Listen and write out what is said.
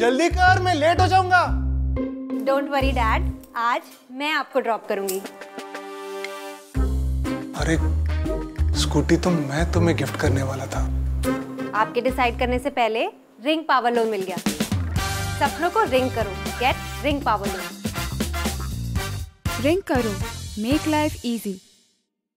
जल्दी कर, मैं लेट हो जाऊंगा। डोंट वरी डैड, आज मैं आपको ड्रॉप करूंगी। अरे स्कूटी तो मैं तुम्हें गिफ्ट करने वाला था। आपके डिसाइड करने से पहले रिंग पावर लोन मिल गया। सपनों को रिंग करो, get ring power loan. Ring करो, मेक लाइफ इजी।